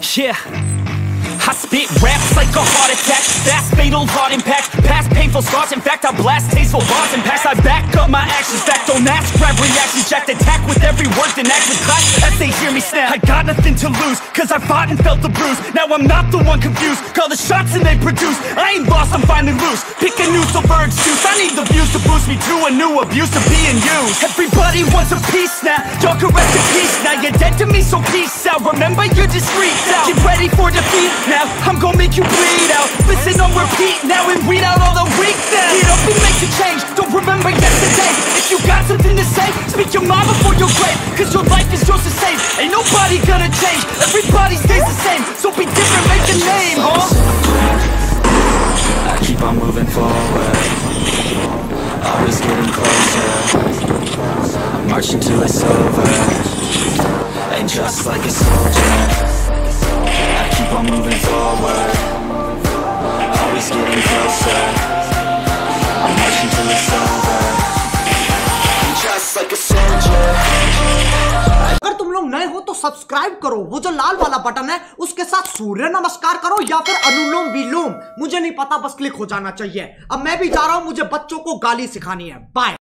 Yeah, I spit raps like a heart attack. Fast, fatal, hard impact. Past painful scars. In fact, I blast tasteful bars and packs. I back up my actions. Fact, don't ask, grab reactions. Jacked attack with every word, then act with class as they hear me snap. I got nothing to lose, cause I fought and felt the bruise. Now I'm not the one confused. Call the shots and they produce. I ain't lost, I'm finally loose. Pick a new silver excuse. I need the views to boost me to a new abuse of being used. Everybody wants a piece now. Y'all can rest in peace now. You're dead to me, so peace out. Remember, you're discreet now. Get ready for defeat now. I'm gonna make you bleed out. Listen on repeat now and weed out all the weak now. Get up and make a change. Don't remember yesterday. If you got something to say, speak your mind before your grave. Cause your life is yours to save. Ain't nobody gonna change. Everybody stays the same. So be different, make a name, huh? I keep on moving forward, always getting closer. I'm marching till it's over, and just like a soldier, I keep on moving forward, always getting closer. I'm marching till it's over, and just like a soldier. अगर तुम लोग नए हो तो subscribe करो, वो जो लाल वाला बटन है उसके साथ सूर्य नमस्कार करो या फिर अनुलोम विलोम, मुझे नहीं पता, बस क्लिक हो जाना चाहिए। अब मैं भी जा रहा हूं, मुझे बच्चों को गाली सिखानी है। बाय।